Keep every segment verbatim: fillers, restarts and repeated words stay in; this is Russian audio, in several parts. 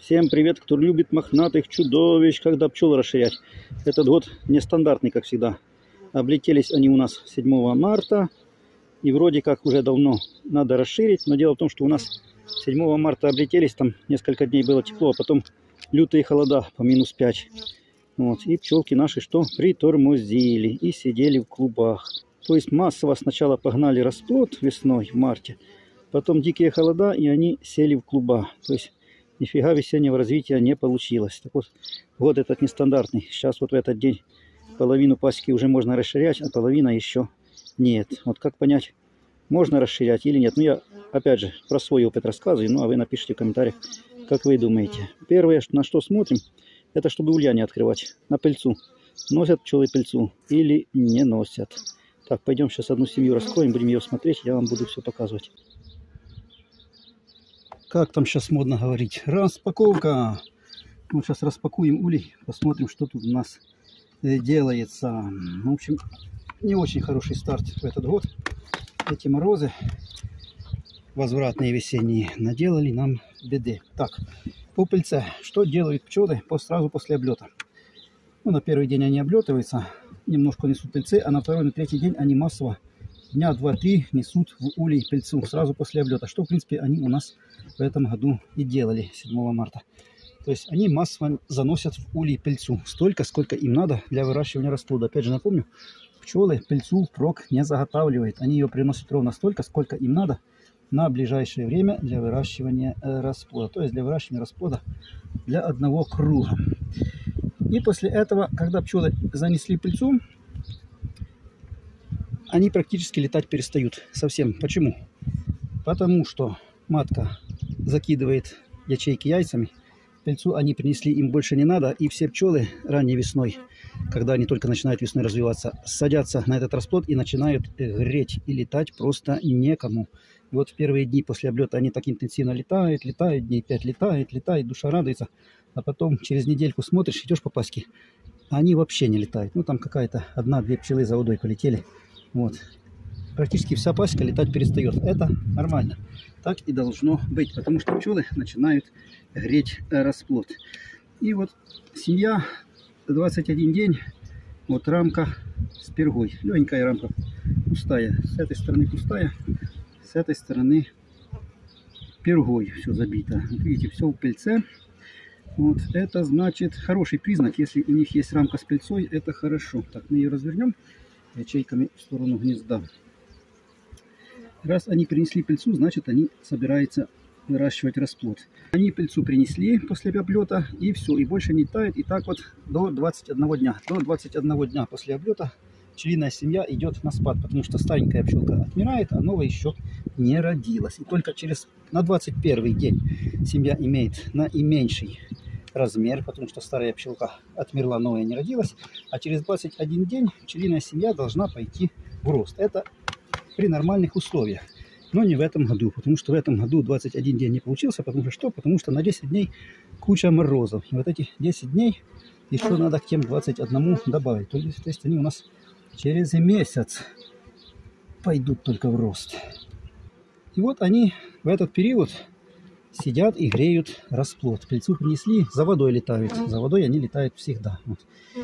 Всем привет, кто любит мохнатых чудовищ, когда пчел расширять. Этот год нестандартный, как всегда. Облетелись они у нас седьмого марта. И вроде как уже давно надо расширить. Но дело в том, что у нас седьмого марта облетелись, там несколько дней было тепло, а потом лютые холода по минус пять. Вот. И пчелки наши что? Притормозили и сидели в клубах. То есть массово сначала погнали расплод весной, в марте. Потом дикие холода, и они сели в клуба. То есть нифига весеннего развития не получилось. Так вот, год этот нестандартный. Сейчас вот в этот день половину пасеки уже можно расширять, а половина еще нет. Вот как понять, можно расширять или нет? Ну, я, опять же, про свой опыт рассказываю, ну, а вы напишите в комментариях, как вы думаете. Первое, на что смотрим, это чтобы улья не открывать. На пыльцу. Носят пчелы пыльцу или не носят. Так, пойдем сейчас одну семью раскроем, будем ее смотреть, я вам буду все показывать. Как там сейчас модно говорить? Распаковка. Вот сейчас распакуем улей, посмотрим, что тут у нас делается. В общем, не очень хороший старт в этот год. Эти морозы возвратные весенние наделали нам беды. Так, по пыльце. Что делают пчелы сразу после облета? Ну, на первый день они облетываются, немножко несут пыльцы, а на второй, на третий день они массово дня два-три несут в улей пыльцу сразу после облета. Что, в принципе, они у нас в этом году и делали седьмого марта. То есть они массово заносят в улей пыльцу столько, сколько им надо для выращивания расплода. Опять же напомню, пчелы пыльцу впрок не заготавливают. Они ее приносят ровно столько, сколько им надо на ближайшее время для выращивания расплода. То есть для выращивания расплода для одного круга. И после этого, когда пчелы занесли пыльцу, они практически летать перестают совсем. Почему? Потому что матка закидывает ячейки яйцами, пыльцу они принесли, им больше не надо, и все пчелы ранней весной, когда они только начинают весной развиваться, садятся на этот расплод и начинают греть, и летать просто некому. И вот в первые дни после облета они так интенсивно летают, летают, дней пять летают, летают, душа радуется, а потом через недельку смотришь, идешь по пасеке, а они вообще не летают. Ну там какая-то одна-две пчелы за водой полетели. Вот. Практически вся пасека летать перестает. Это нормально. Так и должно быть, потому что пчелы начинают греть расплод. И вот семья, двадцать один день, вот рамка с пергой. Легенькая рамка, пустая. С этой стороны пустая, с этой стороны пергой все забито. Вот видите, все в пыльце. Вот это значит хороший признак. Если у них есть рамка с пыльцой, это хорошо. Так, мы ее развернем ячейками в сторону гнезда. Раз они принесли пыльцу, значит они собираются выращивать расплод. Они пыльцу принесли после облета, и все, и больше не тает. И так вот до двадцати одного дня. До двадцати одного дня после облета пчелиная семья идет на спад, потому что старенькая пчелка отмирает, а новая еще не родилась. И только через на двадцать первый день семья имеет наименьший размер, потому что старая пчелка отмерла, новая не родилась. А через двадцать один день пчелиная семья должна пойти в рост. Это при нормальных условиях. Но не в этом году, потому что в этом году двадцать один день не получился. Потому что что? Потому что на десять дней куча морозов. И вот эти десять дней еще надо к тем двадцати одному добавить. То есть, то есть они у нас через месяц пойдут только в рост. И вот они в этот период сидят и греют расплод. Пыльцу принесли, за водой летают. За водой они летают всегда. Вот.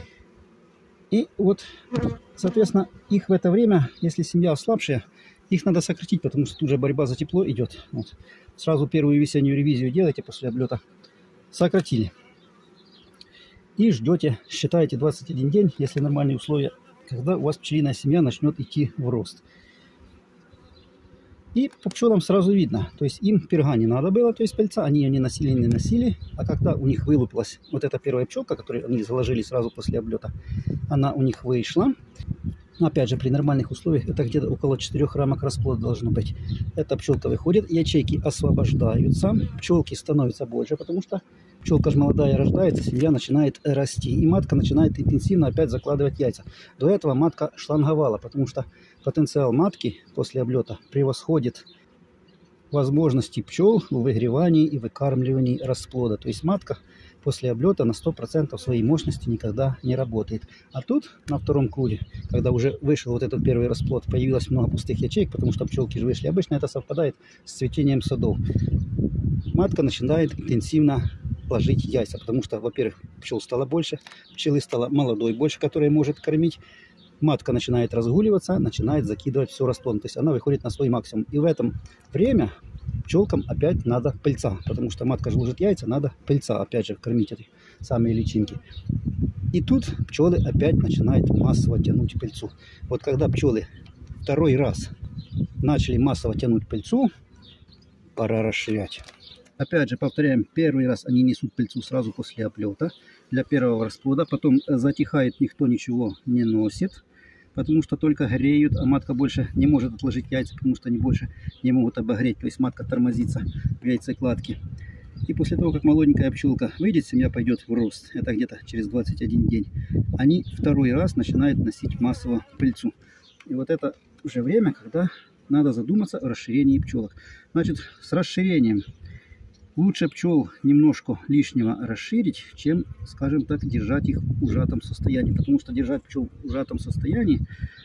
И вот, соответственно, их в это время, если семья слабшая, их надо сократить, потому что тут же борьба за тепло идет. Вот. Сразу первую весеннюю ревизию делайте после облета. Сократили. И ждете, считаете двадцать один день, если нормальные условия, когда у вас пчелиная семья начнет идти в рост. И по пчелам сразу видно, то есть им перга не надо было, то есть пыльца, они ее не носили, не носили, а когда у них вылупилась вот эта первая пчелка, которую они заложили сразу после облета, она у них вышла. Но опять же, при нормальных условиях это где-то около четырёх рамок расплода должно быть. Эта пчелка выходит, ячейки освобождаются, пчелки становятся больше, потому что пчелка же молодая рождается, семья начинает расти, и матка начинает интенсивно опять закладывать яйца. До этого матка шланговала, потому что потенциал матки после облета превосходит возможности пчел в выгревании и выкармливании расплода. То есть матка после облета на сто процентов своей мощности никогда не работает. А тут на втором круге, когда уже вышел вот этот первый расплод, появилось много пустых ячеек, потому что пчелки же вышли. Обычно это совпадает с цветением садов. Матка начинает интенсивно ложить яйца. Потому что, во-первых, пчел стало больше, пчелы стало молодой больше, которая может кормить. Матка начинает разгуливаться, начинает закидывать все расплод. То есть она выходит на свой максимум. И в это время пчелкам опять надо пыльца. Потому что матка же ложит яйца, надо пыльца опять же кормить эти самые личинки. И тут пчелы опять начинают массово тянуть пыльцу. Вот когда пчелы второй раз начали массово тянуть пыльцу, пора расширять. Опять же, повторяем, первый раз они несут пыльцу сразу после оплета для первого расплода. Потом затихает, никто ничего не носит, потому что только греют, а матка больше не может отложить яйца, потому что они больше не могут обогреть. То есть матка тормозится в яйцекладке. И после того, как молоденькая пчелка выйдет, семья пойдет в рост. Это где-то через двадцать один день. Они второй раз начинают носить массово пыльцу. И вот это уже время, когда надо задуматься о расширении пчелок. Значит, с расширением лучше пчел немножко лишнего расширить, чем, скажем так, держать их в ужатом состоянии. Потому что держать пчел в ужатом состоянии,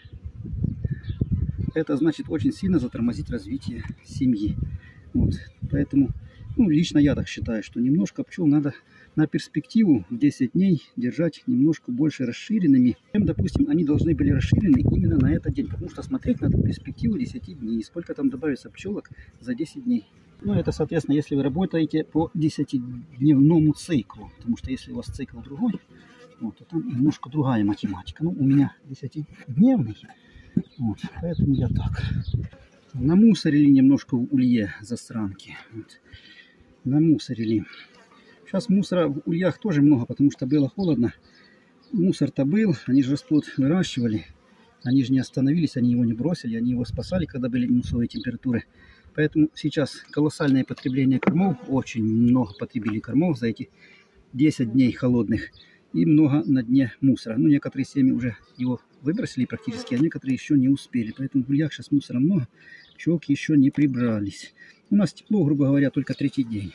это значит очень сильно затормозить развитие семьи. Вот. Поэтому, ну, лично я так считаю, что немножко пчел надо на перспективу в десять дней держать немножко больше расширенными. Чем, допустим, они должны были расширены именно на этот день. Потому что смотреть надо перспективу десяти дней. Сколько там добавится пчелок за десять дней. Ну, это, соответственно, если вы работаете по десятидневному циклу. Потому что если у вас цикл другой, вот, то там немножко другая математика. Ну, у меня десятидневный. Вот, поэтому я так. Намусорили немножко в улье застранки. Вот. Намусорили. Сейчас мусора в ульях тоже много, потому что было холодно. Мусор-то был, они же расплод выращивали. Они же не остановились, они его не бросили, они его спасали, когда были минусовые температуры. Поэтому сейчас колоссальное потребление кормов. Очень много потребили кормов за эти десять дней холодных. И много на дне мусора. Ну, некоторые семьи уже его выбросили практически, а некоторые еще не успели. Поэтому в ульях сейчас мусора много. Пчелки еще не прибрались. У нас тепло, грубо говоря, только третий день.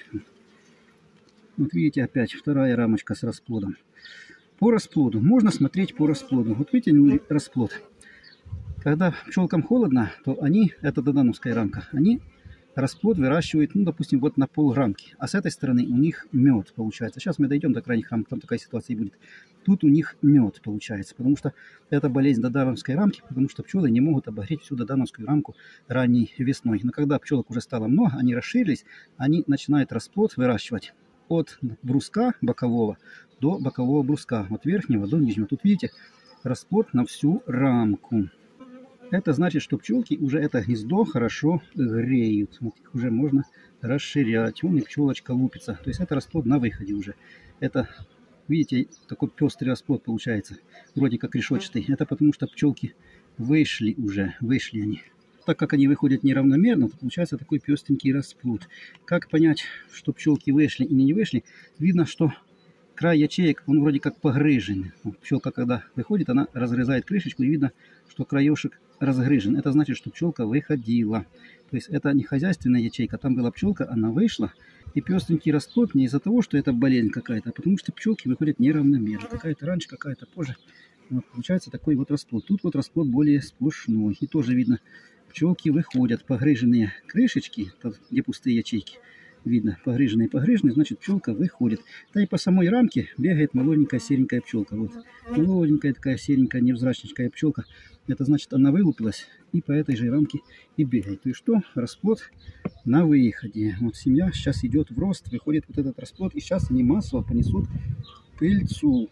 Вот видите, опять вторая рамочка с расплодом. По расплоду. Можно смотреть по расплоду. Вот вытянули расплод. Когда пчелкам холодно, то они, это додановская рамка, они расплод выращивают, ну, допустим, вот на полграммки. А с этой стороны у них мед получается. Сейчас мы дойдем до крайних рамок, там такая ситуация и будет. Тут у них мед получается, потому что это болезнь додановской рамки, потому что пчелы не могут обогреть всю додановскую рамку ранней весной. Но когда пчелок уже стало много, они расширились, они начинают расплод выращивать от бруска бокового до бокового бруска, от верхнего до нижнего. Тут видите, расплод на всю рамку. Это значит, что пчелки уже это гнездо хорошо греют. Вот их уже можно расширять. Вон и пчелочка лупится. То есть это расплод на выходе уже. Это, видите, такой пестрый расплод получается. Вроде как решетчатый. Это потому что пчелки вышли уже. Вышли они. Так как они выходят неравномерно, то получается такой пестренький расплод. Как понять, что пчелки вышли и не вышли? Видно, что край ячеек, он вроде как погрыжен. Пчелка, когда выходит, она разрезает крышечку, и видно, что краешек разгрыжен. Это значит, что пчелка выходила. То есть это не хозяйственная ячейка. Там была пчелка, она вышла. И пестренький расплод не из-за того, что это болезнь какая-то, а потому что пчелки выходят неравномерно. Какая-то раньше, какая-то позже. Вот, получается такой вот расплод. Тут вот расплод более сплошной. И тоже видно, пчелки выходят. Погрыженные крышечки, где пустые ячейки. Видно, погрыженные, погрыженные, значит пчелка выходит. Да и по самой рамке бегает молоденькая серенькая пчелка. Вот. Молоденькая такая серенькая невзрачненькая пчелка. Это значит, она вылупилась и по этой же рамке и бегает. То есть что? Расплод на выходе. Вот семья сейчас идет в рост, выходит вот этот расплод. И сейчас они массово понесут пыльцу.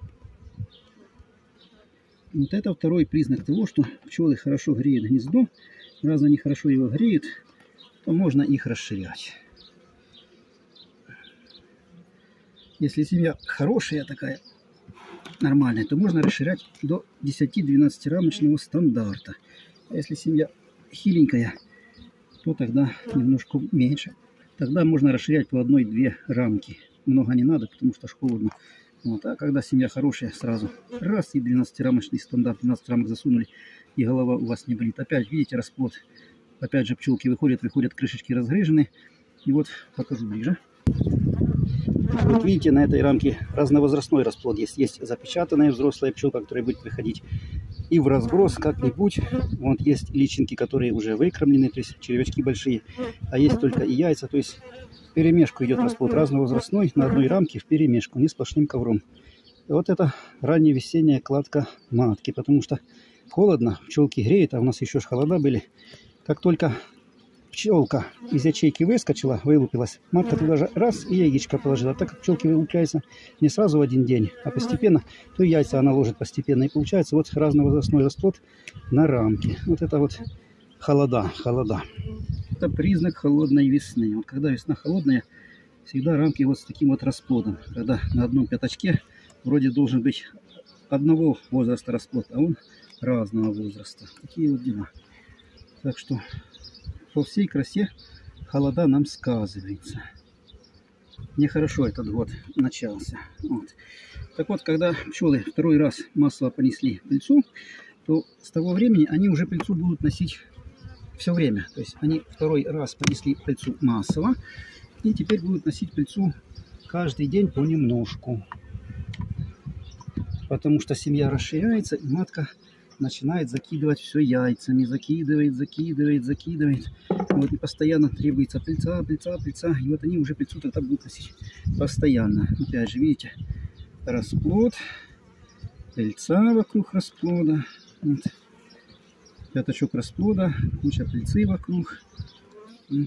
Вот это второй признак того, что пчелы хорошо греют гнездо. Раз они хорошо его греют, то можно их расширять. Если семья хорошая такая, нормальная, то можно расширять до десяти-двенадцати рамочного стандарта. А если семья хиленькая, то тогда немножко меньше. Тогда можно расширять по одной-две рамки. Много не надо, потому что холодно. Вот. А когда семья хорошая, сразу раз и двенадцатирамочный стандарт, двенадцать рамок засунули, и голова у вас не болит. Опять видите расплод. Опять же пчелки выходят, выходят, крышечки разгрыжены. И вот покажу ближе. Вот видите, на этой рамке разновозрастной расплод есть. Есть запечатанная взрослая пчелка, которая будет выходить. и в разброс как-нибудь. Вот есть личинки, которые уже выкормлены, то есть червячки большие, а есть только и яйца, то есть в перемешку идет расплод разновозрастной на одной рамке в перемешку, не сплошным ковром. И вот это ранняя весенняя кладка матки, потому что холодно, пчелки греют, а у нас еще ж холода были. Как только пчелка из ячейки выскочила, вылупилась, матка туда же раз и яичко положила. Так как пчелки вылупляются не сразу в один день, а постепенно, то и яйца она ложит постепенно. И получается вот разновозрастной расплод на рамке. Вот это вот холода, холода. Это признак холодной весны. Вот когда весна холодная, всегда рамки вот с таким вот расплодом. Когда на одном пятачке вроде должен быть одного возраста расплод, а он разного возраста. Такие вот дела. Так что по всей красе холода нам сказывается. Нехорошо этот год начался. Вот. Так вот, когда пчелы второй раз массово понесли пыльцу, то с того времени они уже пыльцу будут носить все время. То есть они второй раз понесли пыльцу массово и теперь будут носить пыльцу каждый день понемножку. Потому что семья расширяется и матка начинает закидывать все яйцами, закидывает, закидывает, закидывает. Вот и постоянно требуется пыльца, пыльца, пыльца. И вот они уже пыльцу тогда будут носить постоянно. Опять же, видите, расплод, пыльца вокруг расплода. Вот. Пятачок расплода, куча пыльцы вокруг. Вот.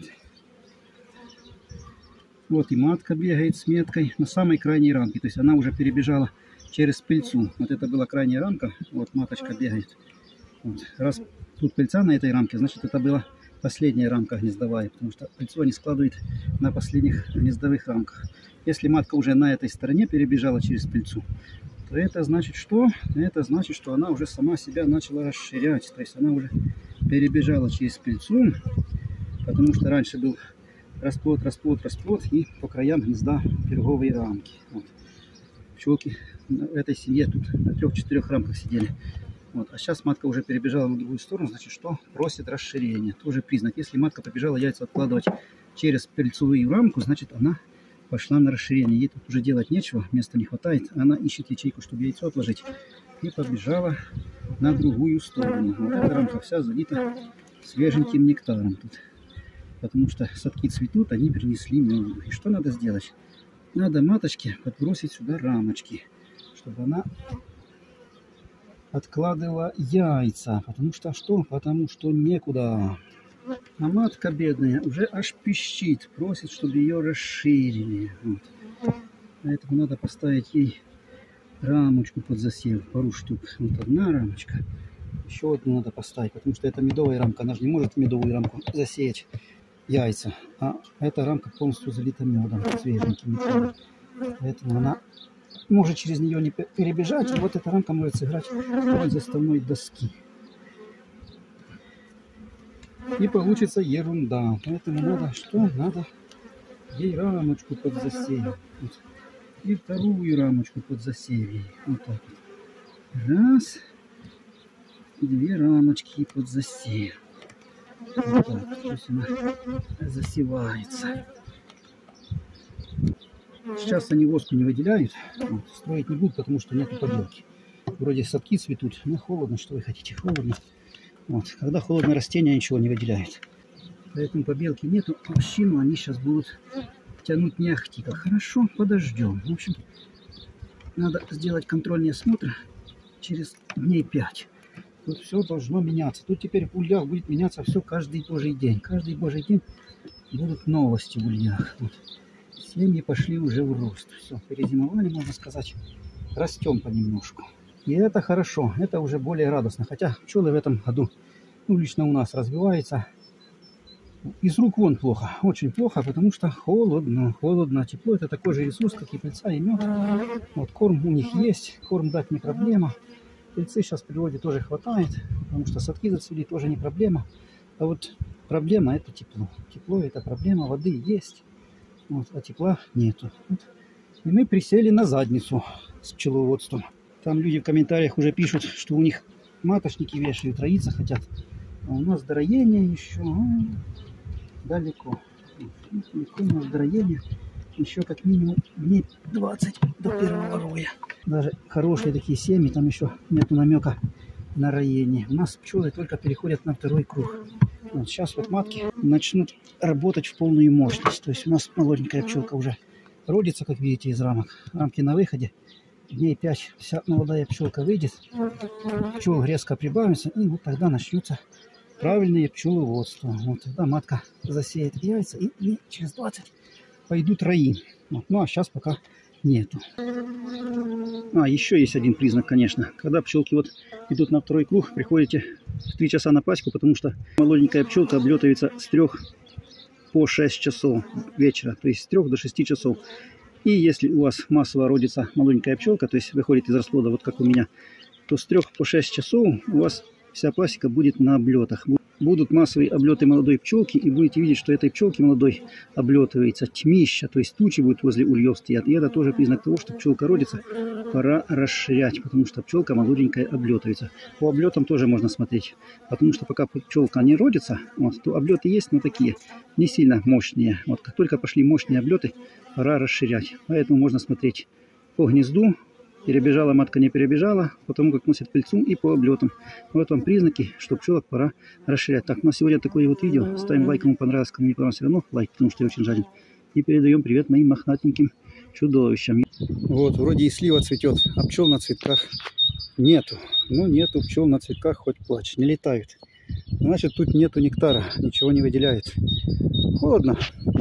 Вот и матка бегает с меткой на самой крайней рамке. То есть она уже перебежала через пыльцу. Вот это была крайняя рамка. Вот маточка бегает. Вот. Раз тут пыльца на этой рамке, значит это была последняя рамка гнездовая. Потому что пыльцу они складывают на последних гнездовых рамках. Если матка уже на этой стороне перебежала через пыльцу, то это значит что? Это значит, что она уже сама себя начала расширять. То есть она уже перебежала через пыльцу. Потому что раньше был расплод, расплод, расплод. И по краям гнезда пироговые рамки. Вот. Пчелки в этой семье тут на трех-четырех рамках сидели. Вот. А сейчас матка уже перебежала на другую сторону, значит что? Просит расширения. Тоже признак. Если матка побежала яйца откладывать через пыльцевую рамку, значит она пошла на расширение. Ей тут уже делать нечего, места не хватает. Она ищет ячейку, чтобы яйцо отложить. И побежала на другую сторону. Вот эта рамка вся залита свеженьким нектаром тут. Потому что садки цветут, они принесли меду. И что надо сделать? Надо маточке подбросить сюда рамочки, чтобы она откладывала яйца. Потому что что? Потому что некуда. А матка бедная уже аж пищит, просит, чтобы ее расширили. Вот. Поэтому надо поставить ей рамочку под засев, пару штук. Вот одна рамочка. Еще одну надо поставить, потому что это медовая рамка. Она же не может в медовую рамку засеять яйца. А эта рамка полностью залита медом, свеженьким. Поэтому она может через нее не перебежать. И вот эта рамка может сыграть роль заставной доски. И получится ерунда. Поэтому надо что? Надо ей рамочку под засев. Вот. И вторую рамочку под засев. Вот так вот. Раз. И две рамочки под засев. Вот так. Пусть она засевается. Сейчас они воску не выделяют. Вот. Строить не будут, потому что нету побелки. Вроде садки цветут, но холодно. Что вы хотите? Холодно. Вот. Когда холодно, растения ничего не выделяют. Поэтому побелки нету. Овщину они сейчас будут тянуть не ахти. Как хорошо, подождем. В общем, надо сделать контрольный осмотр через дней пять. Тут все должно меняться. Тут теперь в ульях будет меняться все каждый божий день. Каждый божий день будут новости в ульях. Вот. Семьи пошли уже в рост. Все, перезимовали, можно сказать. Растем понемножку. И это хорошо, это уже более радостно. Хотя пчелы в этом году, ну, лично у нас развиваются из рук вон плохо. Очень плохо, потому что холодно. Холодно, тепло. Это такой же ресурс, как и пыльца и мед. Вот корм у них есть, корм дать не проблема. Пыльцы сейчас в природе тоже хватает, потому что садки зацвели тоже не проблема. А вот проблема это тепло. Тепло это проблема, воды есть, вот, а тепла нету. Вот. И мы присели на задницу с пчеловодством. Там люди в комментариях уже пишут, что у них маточники вешают, роиться хотят. А у нас дороение еще а, далеко. Далеко у нас дороение. Еще как минимум дней двадцать до первого роя. Даже хорошие такие семьи, там еще нету намека на роение. У нас пчелы только переходят на второй круг. Вот сейчас вот матки начнут работать в полную мощность. То есть у нас молоденькая пчелка уже родится, как видите, из рамок. Рамки на выходе. Дней пять вся молодая пчелка выйдет. Пчел резко прибавится. И вот тогда начнется правильное пчеловодство. Вот тогда матка засеет яйца. И, и через двадцать пойдут раи. Вот. Ну а сейчас пока нету. А, еще есть один признак, конечно. Когда пчелки вот идут на второй круг, приходите в три часа на пасеку, потому что молоденькая пчелка облетывается с трех по шесть часов вечера. То есть с трех до шести часов. И если у вас массово родится молоденькая пчелка, то есть выходит из расплода, вот как у меня, то с трех по шесть часов у вас вся пасека будет на облетах. Будут массовые облеты молодой пчелки, и будете видеть, что этой пчелки молодой облетывается тьмища, то есть тучи будут возле ульев стоят. И это тоже признак того, что пчелка родится, пора расширять, потому что пчелка молоденькая облетывается. По облетам тоже можно смотреть, потому что пока пчелка не родится, вот, то облеты есть, но такие не сильно мощные. Вот как только пошли мощные облеты, пора расширять. Поэтому можно смотреть по гнезду. Перебежала матка, не перебежала, потому как носит пыльцу, и по облетам. Вот вам признаки, что пчелок пора расширять. Так, у нас сегодня такое вот видео. Ставим лайк, кому понравилось, кому не понравилось, все равно лайк, потому что я очень жаден. И передаем привет моим мохнатеньким чудовищам. Вот, вроде и слива цветет, а пчел на цветках нету. Ну, нету пчел на цветках, хоть плачь, не летают. Значит, тут нету нектара, ничего не выделяет. Холодно.